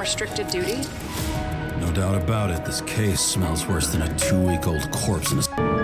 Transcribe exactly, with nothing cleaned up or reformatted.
restricted duty? No doubt about it, this case smells worse than a two-week-old corpse in a...